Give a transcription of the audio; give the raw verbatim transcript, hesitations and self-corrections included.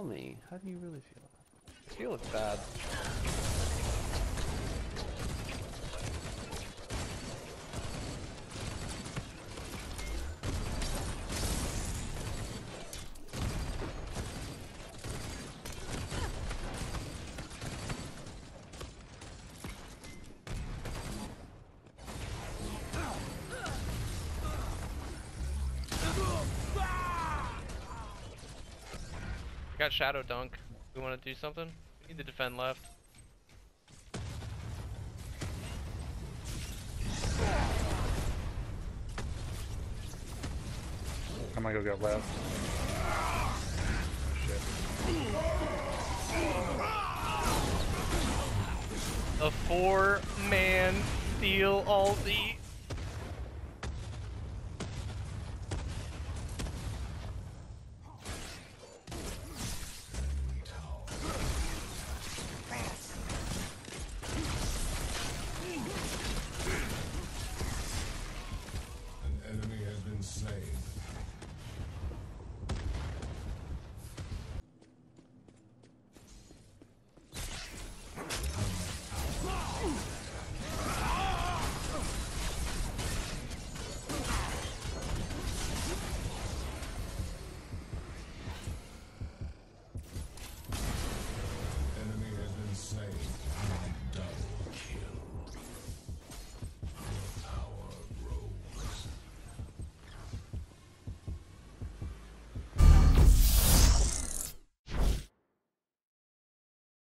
me. How do you really feel? I feel it's bad. I got Shadow Dunk. We want to do something? We need to defend left. I'm gonna go get left. Shit. A four-man steal ulti.